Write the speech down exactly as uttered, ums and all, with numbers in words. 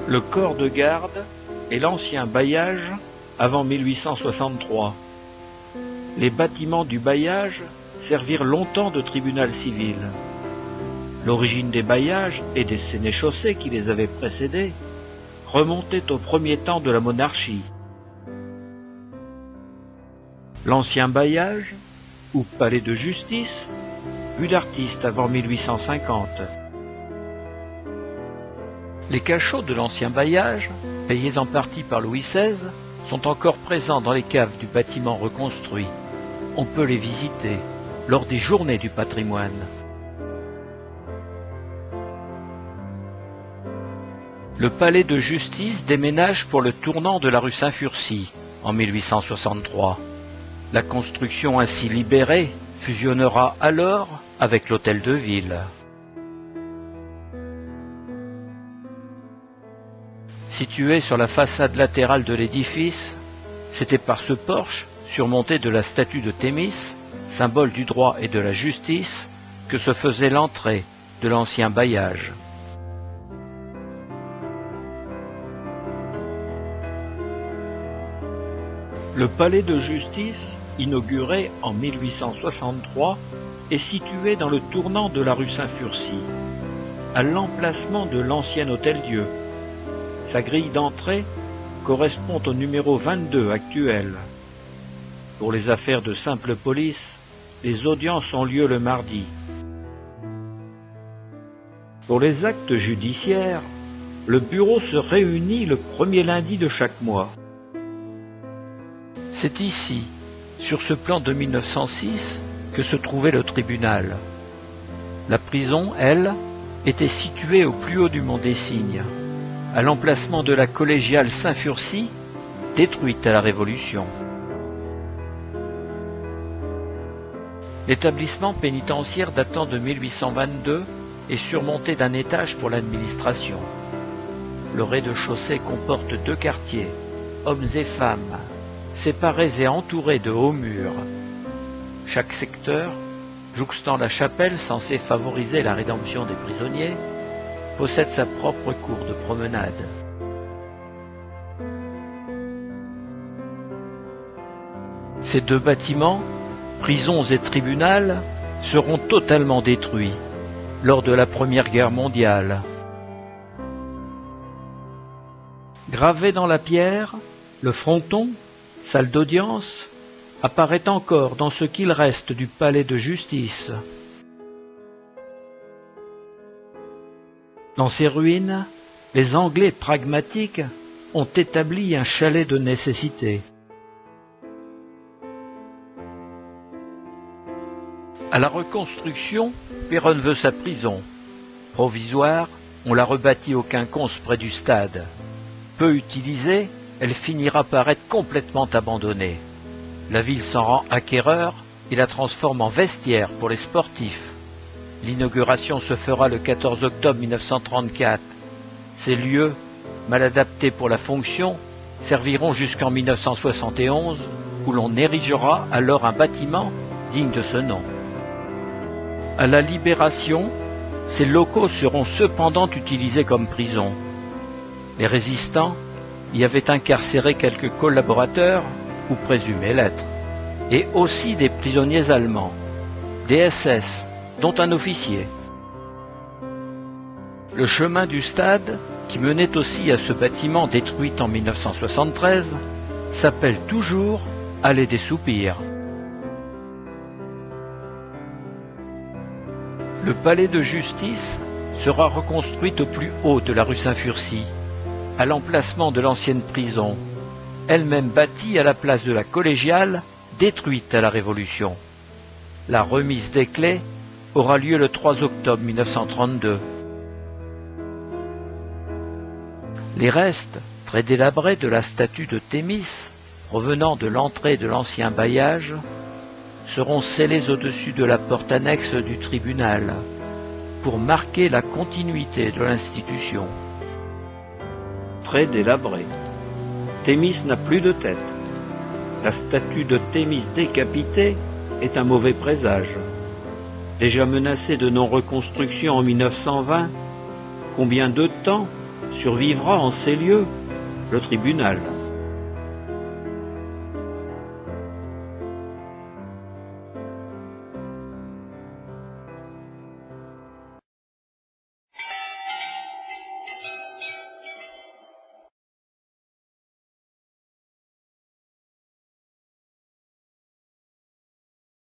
Le corps de garde et l'ancien bailliage avant mille huit cent soixante-trois. Les bâtiments du bailliage servirent longtemps de tribunal civil. L'origine des bailliages et des sénéchaussées qui les avaient précédés remontait au premier temps de la monarchie. L'ancien bailliage, ou palais de justice, vue d'artiste avant mille huit cent cinquante. Les cachots de l'ancien bailliage, payés en partie par Louis seize, sont encore présents dans les caves du bâtiment reconstruit. On peut les visiter lors des journées du patrimoine. Le palais de justice déménage pour le tournant de la rue Saint-Furcy en mille huit cent soixante-trois. La construction ainsi libérée fusionnera alors avec l'hôtel de ville. Situé sur la façade latérale de l'édifice, c'était par ce porche, surmonté de la statue de Thémis, symbole du droit et de la justice, que se faisait l'entrée de l'ancien bailliage. Le palais de justice, inauguré en mille huit cent soixante-trois, est situé dans le tournant de la rue Saint-Furcy, à l'emplacement de l'ancien hôtel-Dieu. Sa grille d'entrée correspond au numéro vingt-deux actuel. Pour les affaires de simple police, les audiences ont lieu le mardi. Pour les actes judiciaires, le bureau se réunit le premier lundi de chaque mois. C'est ici, sur ce plan de mille neuf cent six, que se trouvait le tribunal. La prison, elle, était située au plus haut du mont des Cygnes, à l'emplacement de la collégiale Saint-Furcy, détruite à la Révolution. L'établissement pénitentiaire datant de mille huit cent vingt-deux est surmonté d'un étage pour l'administration. Le rez-de-chaussée comporte deux quartiers, hommes et femmes, séparés et entourés de hauts murs. Chaque secteur, jouxtant la chapelle censée favoriser la rédemption des prisonniers, possède sa propre cour de promenade. Ces deux bâtiments, prisons et tribunal, seront totalement détruits lors de la Première Guerre mondiale. Gravé dans la pierre, le fronton, salle d'audience, apparaît encore dans ce qu'il reste du palais de justice. Dans ces ruines, les Anglais pragmatiques ont établi un chalet de nécessité. À la reconstruction, Péronne veut sa prison. Provisoire, on la rebâtit au quinconce près du stade. Peu utilisée, elle finira par être complètement abandonnée. La ville s'en rend acquéreur et la transforme en vestiaire pour les sportifs. L'inauguration se fera le quatorze octobre mille neuf cent trente-quatre. Ces lieux, mal adaptés pour la fonction, serviront jusqu'en mille neuf cent soixante et onze, où l'on érigera alors un bâtiment digne de ce nom. À la Libération, ces locaux seront cependant utilisés comme prison. Les résistants y avaient incarcéré quelques collaborateurs, ou présumés l'être, et aussi des prisonniers allemands, des S S, dont un officier. Le chemin du stade, qui menait aussi à ce bâtiment détruit en mille neuf cent soixante-treize, s'appelle toujours Allée des Soupirs. Le palais de justice sera reconstruit au plus haut de la rue Saint-Furcy, à l'emplacement de l'ancienne prison, elle-même bâtie à la place de la collégiale, détruite à la Révolution. La remise des clés aura lieu le trois octobre mille neuf cent trente-deux. Les restes, très délabrés de la statue de Thémis, provenant de l'entrée de l'ancien bailliage, seront scellés au-dessus de la porte annexe du tribunal, pour marquer la continuité de l'institution. Très délabré. Thémis n'a plus de tête. La statue de Thémis décapitée est un mauvais présage. Déjà menacée de non-reconstruction en mille neuf cent vingt, combien de temps survivra en ces lieux? Le tribunal.